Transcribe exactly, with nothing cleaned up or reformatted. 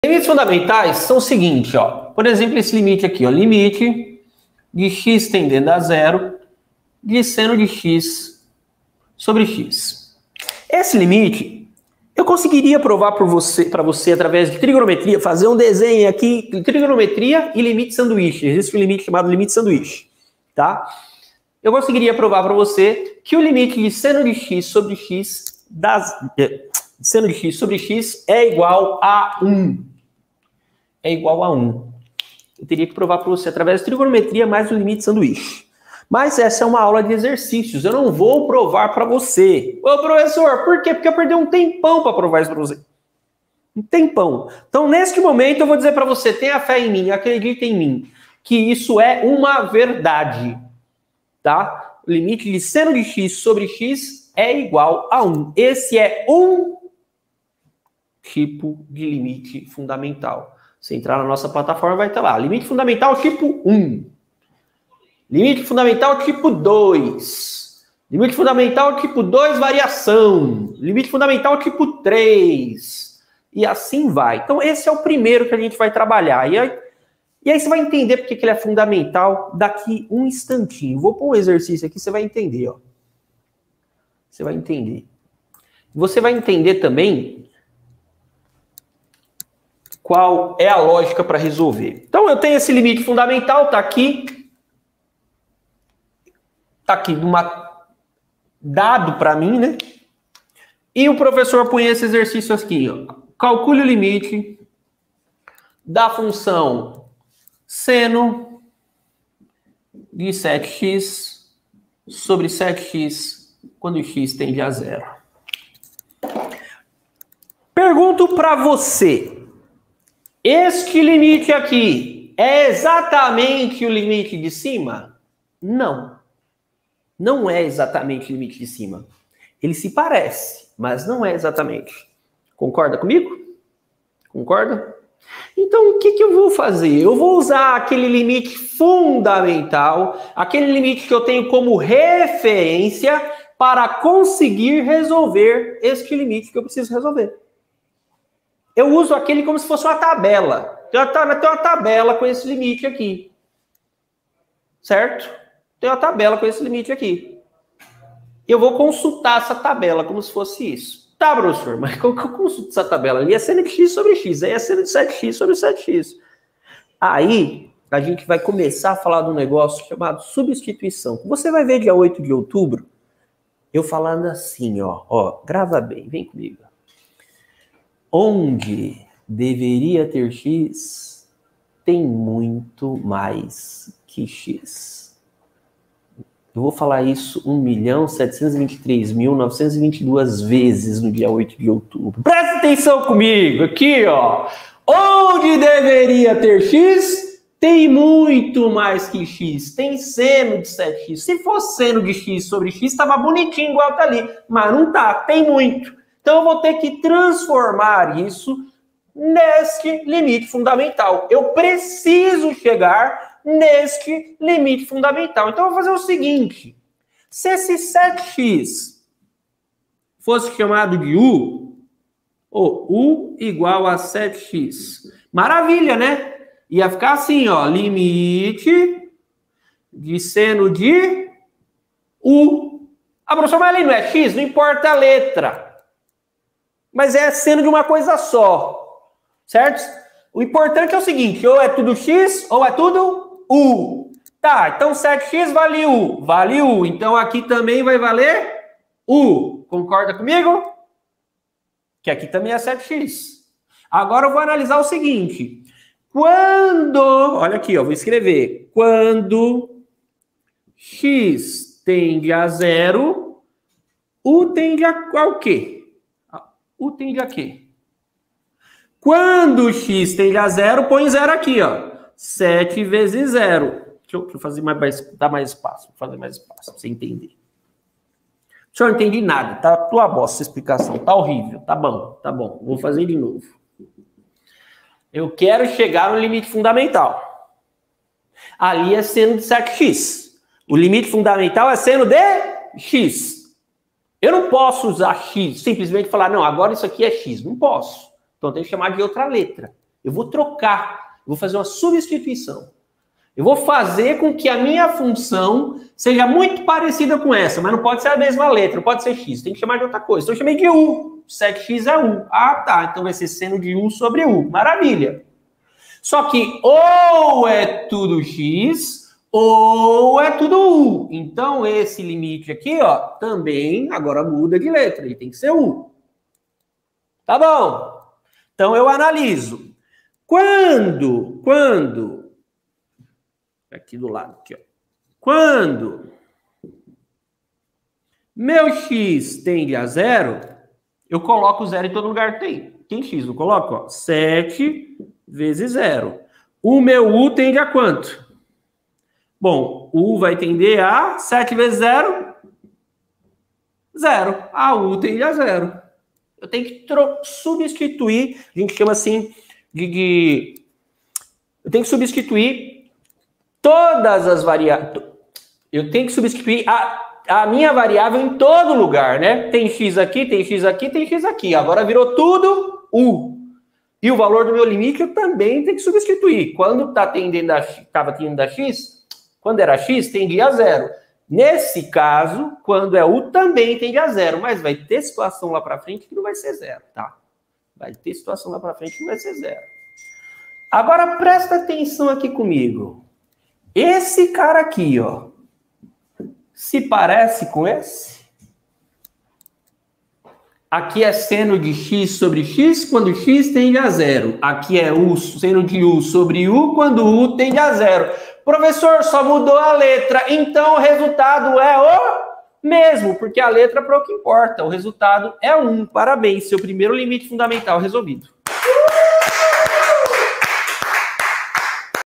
Limites fundamentais são o seguinte, ó. Por exemplo, esse limite aqui, ó. Limite de x tendendo a zero de seno de x sobre x. Esse limite, eu conseguiria provar para você, para você através de trigonometria, fazer um desenho aqui, trigonometria e limite sanduíche. Existe um limite chamado limite sanduíche, tá? Eu conseguiria provar para você que o limite de seno de x sobre x das... seno de x sobre x é igual a um. É igual a um. Eu teria que provar para você através de trigonometria mais o limite sanduíche. Mas essa é uma aula de exercícios. Eu não vou provar para você. Ô, professor, por quê? Porque eu perdi um tempão para provar isso para você. Um tempão. Então, neste momento, eu vou dizer para você, tenha fé em mim, acredite em mim, que isso é uma verdade. Tá? O limite de seno de x sobre x é igual a um. Esse é um tipo de limite fundamental. Se entrar na nossa plataforma, vai estar lá. Limite fundamental tipo um. Limite fundamental tipo dois. Limite fundamental tipo dois, variação. Limite fundamental tipo três. E assim vai. Então, esse é o primeiro que a gente vai trabalhar. E aí, e aí você vai entender porque que ele é fundamental daqui um instantinho. Vou pôr um exercício aqui, você vai entender. Ó. Você vai entender. Você vai entender também qual é a lógica para resolver. Então, eu tenho esse limite fundamental, tá aqui. Tá aqui uma, dado para mim, né? E o professor põe esse exercício aqui, ó. Calcule o limite da função seno de sete x sobre sete x quando x tende a zero. Pergunto para você. Este limite aqui é exatamente o limite de cima? Não. Não é exatamente o limite de cima. Ele se parece, mas não é exatamente. Concorda comigo? Concorda? Então, o que, que eu vou fazer? Eu vou usar aquele limite fundamental, aquele limite que eu tenho como referência para conseguir resolver este limite que eu preciso resolver. Eu uso aquele como se fosse uma tabela. Tem uma, tem uma tabela com esse limite aqui. Certo? Tem uma tabela com esse limite aqui. Eu vou consultar essa tabela como se fosse isso. Tá, professor, mas como que eu consulto essa tabela? Ali é seno de x sobre x, aí é seno de sete x sobre sete x. Aí, a gente vai começar a falar de um negócio chamado substituição. Você vai ver dia oito de outubro, eu falando assim, ó, ó, grava bem, vem comigo. Onde deveria ter x, tem muito mais que x. Eu vou falar isso um milhão setecentos e vinte e três mil novecentos e vinte e duas vezes no dia oito de outubro. Presta atenção comigo, aqui, ó. Onde deveria ter x, tem muito mais que x. Tem seno de sete x. Se fosse seno de x sobre x, estava bonitinho igual tá ali. Mas não tá, tem muito. Então, eu vou ter que transformar isso neste limite fundamental. Eu preciso chegar neste limite fundamental. Então, eu vou fazer o seguinte. Se esse sete x fosse chamado de u, ou u igual a sete x. Maravilha, né? Ia ficar assim, ó. Limite de seno de u. Ah, professor, mas ali não é x? Não importa a letra. Mas é seno de uma coisa só, certo? O importante é o seguinte, ou é tudo x, ou é tudo u. Tá, então sete x vale u, vale u. Então aqui também vai valer u. Concorda comigo? Que aqui também é sete x. Agora eu vou analisar o seguinte. Quando, olha aqui, ó, vou escrever. Quando x tende a zero, u tende a, ao quê? U tende a quê? Quando x tende a zero, põe zero aqui, ó. sete vezes zero. Deixa eu, deixa eu fazer mais, dar mais espaço. Vou fazer mais espaço, pra você entender. O senhor não entende nada, tá tua bosta essa explicação. Tá horrível, tá bom, tá bom. Vou fazer de novo. Eu quero chegar no limite fundamental. Ali é seno de sete x. O limite fundamental é seno de x. Eu não posso usar x, simplesmente falar, não, agora isso aqui é x. Não posso. Então tem que chamar de outra letra. Eu vou trocar, eu vou fazer uma substituição. Eu vou fazer com que a minha função seja muito parecida com essa, mas não pode ser a mesma letra, não pode ser x, tem que chamar de outra coisa. Então eu chamei de u, sec x é u. Ah, tá, então vai ser seno de u sobre u. Maravilha. Só que ou é tudo x, ou é tudo u. Então esse limite aqui, ó, também agora muda de letra, ele tem que ser u. Tá bom? Então eu analiso. Quando, quando... Aqui do lado, aqui, ó. Quando meu x tende a zero, eu coloco zero em todo lugar que tem. Tem x, eu coloco, ó, sete vezes zero. O meu u tende a quanto? Bom, u vai tender a sete vezes zero, zero. A u tende a zero. Eu tenho que substituir, a gente chama assim de... de... Eu tenho que substituir todas as variáveis. Eu tenho que substituir a, a minha variável em todo lugar, né? Tem x aqui, tem x aqui, tem x aqui. Agora virou tudo u. E o valor do meu limite eu também tenho que substituir. Quando tá tendendo a, estava tendendo a x, quando era x, tendia a zero. Nesse caso, quando é u, também tende a zero. Mas vai ter situação lá para frente que não vai ser zero, tá? Vai ter situação lá para frente que não vai ser zero. Agora presta atenção aqui comigo. Esse cara aqui, ó, se parece com esse? Aqui é seno de x sobre x quando x tende a zero. Aqui é u, seno de u sobre u quando u tende a zero. Professor, só mudou a letra, então o resultado é o mesmo, porque a letra é o que importa. O resultado é um. Parabéns, seu primeiro limite fundamental resolvido.